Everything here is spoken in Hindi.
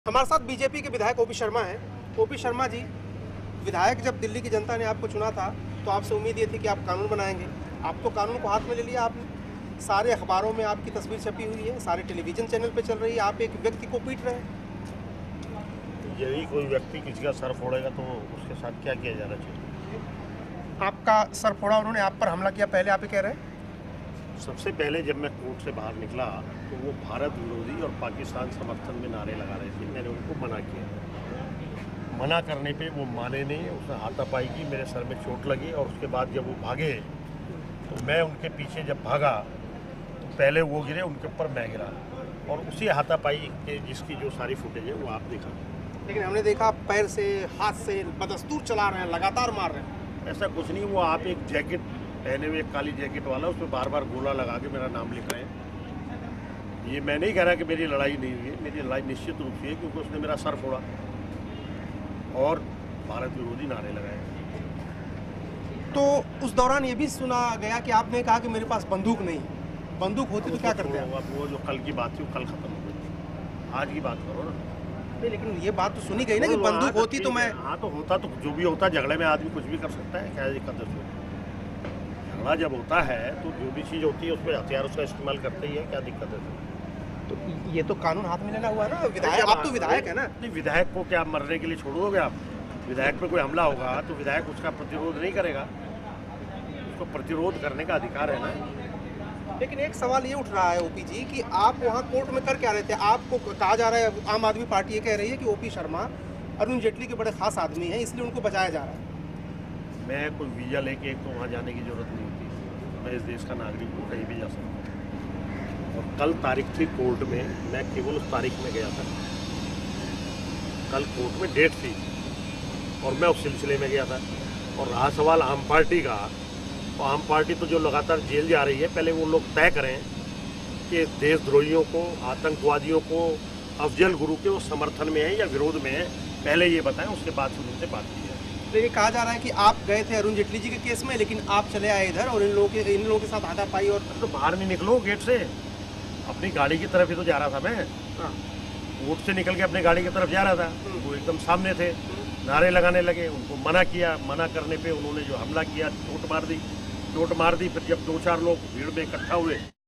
हमारे साथ बीजेपी के विधायक ओपी शर्मा हैं। ओपी शर्मा जी, विधायक जब दिल्ली की जनता ने आपको चुना था तो आपसे उम्मीद ये थी कि आप कानून बनाएंगे। आप तो कानून को हाथ में ले लिया आपने। सारे अखबारों में आपकी तस्वीर छपी हुई है, सारे टेलीविज़न चैनल पे चल रही है। आप एक व्यक्ति को पीट रहे हैं। यदि कोई व्यक्ति किसी का सर फोड़ेगा तो उसके साथ क्या किया जाना चाहिए? आपका सर फोड़ा, उन्होंने आप पर हमला किया, पहले आप ही कह रहे हैं। सबसे पहले जब मैं कोर्ट से बाहर निकला तो वो भारत विरोधी और पाकिस्तान समर्थन में नारे लगा रहे थे। मैंने उनको मना किया। मना करने पे वो माने नहीं, उसने हाथापाई की, मेरे सर में चोट लगी और उसके बाद जब वो भागे तो मैं उनके पीछे जब भागा तो पहले वो गिरे, उनके ऊपर मैं गिरा और उसी हाथापाई के जिसकी जो सारी फुटेज है वो आप दिखा। लेकिन हमने देखा आप पैर से, हाथ से बदस्तूर चला रहे हैं, लगातार मार रहे हैं। ऐसा कुछ नहीं, वो आप एक जैकेट पहने हुए, एक काली जैकेट वाला, उसमें बार बार गोला लगा के मेरा नाम लिख रहे हैं। ये मैं नहीं कह रहा कि मेरी लड़ाई नहीं हुई है, मेरी लड़ाई निश्चित रूप से है, क्योंकि उसने मेरा सर फोड़ा और भारत विरोधी नारे लगाए। तो उस दौरान ये भी सुना गया कि आपने कहा कि मेरे पास बंदूक नहीं है। बंदूक होती तो क्या करते हैं? अब वो जो कल की बात थी वो कल खत्म हो गई, आज की बात करो ना। नहीं, लेकिन ये बात तो सुनी गई ना कि बंदूक होती तो मैं। हाँ, तो होता तो जो भी होता, झगड़े में आदमी कुछ भी कर सकता है, क्या दिक्कत है? झगड़ा जब होता है तो जो भी चीज़ होती है उसमें हथियार उसका इस्तेमाल करते ही है, क्या दिक्कत है? तो ये तो कानून हाथ में लेना हुआ ना विधायक, आप तो विधायक है ना। नहीं, विधायक को क्या मरने के लिए छोड़ोगे आप? विधायक पे कोई हमला होगा तो विधायक उसका प्रतिरोध नहीं करेगा, उसको प्रतिरोध करने का अधिकार है ना। लेकिन एक सवाल ये उठ रहा है ओपी जी कि आप वहाँ कोर्ट में कर क्या रहे थे? आपको कहा जा रहा है, आम आदमी पार्टी ये कह रही है कि ओपी शर्मा अरुण जेटली के बड़े खास आदमी हैं, इसलिए उनको बचाया जा रहा है। मैं कोई वीज़ा लेके एक तो वहाँ जाने की जरूरत नहीं होती, मैं इस देश का नागरिक हूँ, कहीं भी जा सकता हूँ। और कल तारीख थी कोर्ट में, मैं केवल उस तारीख में गया था। कल कोर्ट में डेट थी और मैं उस सिलसिले में गया था। और रहा सवाल आम पार्टी का, तो आम पार्टी तो जो लगातार जेल जा रही है, पहले वो लोग तय करें कि देशद्रोहियों को, आतंकवादियों को, अफजल गुरु के वो समर्थन में है या विरोध में है, पहले ये बताएं, उसके बाद फिर उनसे बात की जाए। तो ये कहा जा रहा है कि आप गए थे अरुण जेटली जी के केस में, लेकिन आप चले आए इधर और इन लोगों के साथ हाथापाई। और तो बाहर नहीं निकलो गेट से, अपनी गाड़ी की तरफ ही तो जा रहा था मैं। हाँ। कोर्ट से निकल के अपनी गाड़ी की तरफ जा रहा था, वो एकदम सामने थे, नारे लगाने लगे। उनको मना किया, मना करने पे उन्होंने जो हमला किया, चोट मार दी। फिर जब 2-4 लोग भीड़ में इकट्ठा हुए